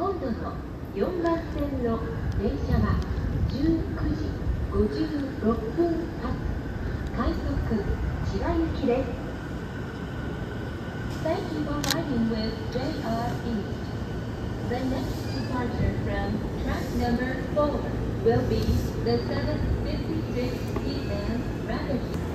今度の4番線の電車は19時56分発快速千葉行きです。Thank you for riding with JR East. The next departure from track number 4 will be the 7:56 p.m. Rapid